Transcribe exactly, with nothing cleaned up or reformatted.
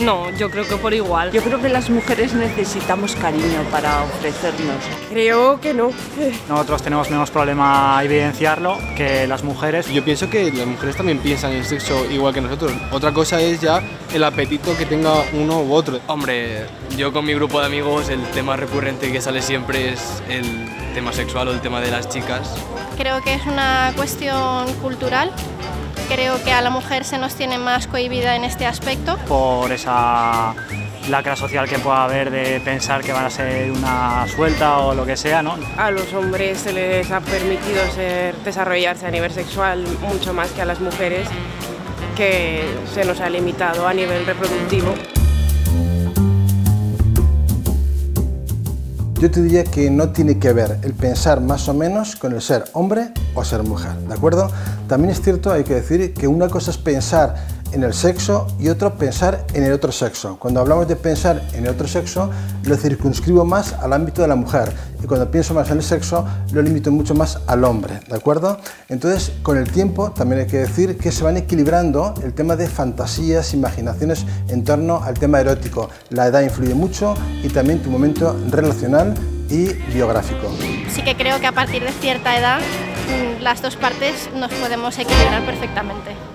No, yo creo que por igual. Yo creo que las mujeres necesitamos cariño para ofrecernos. Creo que no. Nosotros tenemos menos problema a evidenciarlo que las mujeres. Yo pienso que las mujeres también piensan en el sexo igual que nosotros. Otra cosa es ya el apetito que tenga uno u otro. Hombre, yo con mi grupo de amigos el tema recurrente que sale siempre es el tema sexual o el tema de las chicas. Creo que es una cuestión cultural. Creo que a la mujer se nos tiene más cohibida en este aspecto. Por esa lacra social que pueda haber de pensar que van a ser una suelta o lo que sea, ¿no? A los hombres se les ha permitido ser, desarrollarse a nivel sexual mucho más que a las mujeres, que se nos ha limitado a nivel reproductivo. Yo te diría que no tiene que ver el pensar más o menos con el ser hombre o ser mujer, ¿de acuerdo? También es cierto, hay que decir, que una cosa es pensar en el sexo y otro pensar en el otro sexo. Cuando hablamos de pensar en el otro sexo, lo circunscribo más al ámbito de la mujer, y cuando pienso más en el sexo, lo limito mucho más al hombre, ¿de acuerdo? Entonces, con el tiempo, también hay que decir que se van equilibrando el tema de fantasías, imaginaciones en torno al tema erótico. La edad influye mucho y también tu momento relacional y biográfico. Sí que creo que a partir de cierta edad las dos partes nos podemos equilibrar perfectamente.